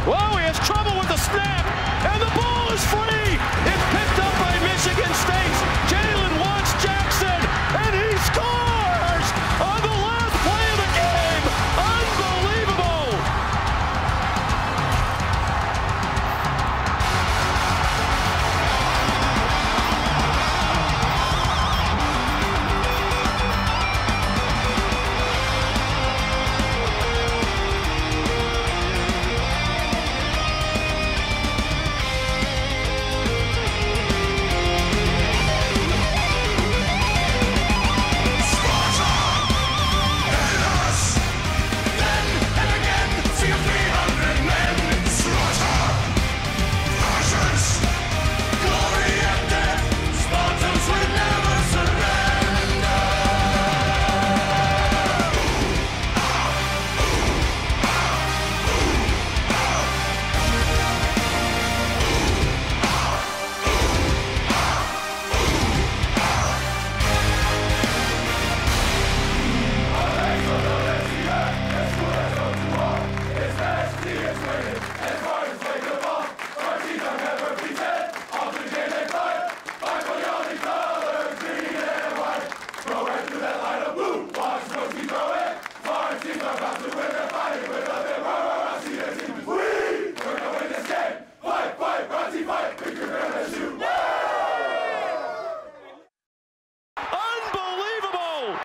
Whoa, he has trouble with the snap, and the ball is free. It's picked up by Michigan State's Jalen Watts Jackson, and he scores on the last play of the game. Unbelievable. Go right through that line of blue. Watch what we throw it. Spartan teams are about to